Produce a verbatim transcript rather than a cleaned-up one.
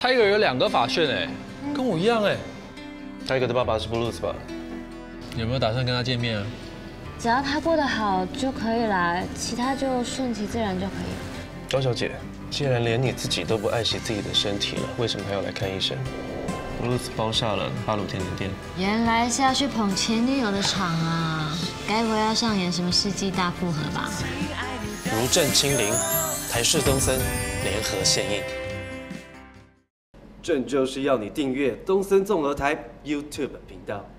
Tiger 有两个法旋哎，跟我一样哎。 Tiger 的爸爸是 Blues 吧？ 有没有打算跟他见面啊？ 只要他过得好就可以啦，其他就顺其自然就可以了。 庄小姐，既然连你自己都不爱惜自己的身体了，为什么还要来看医生 ？Blues 包下了巴鲁甜点店。 原来是要去捧前女友的场啊！该不会要上演什么世纪大复合吧？ 如朕亲临，台式东森联合献映。朕就是要你订阅东森综合台 YouTube 频道。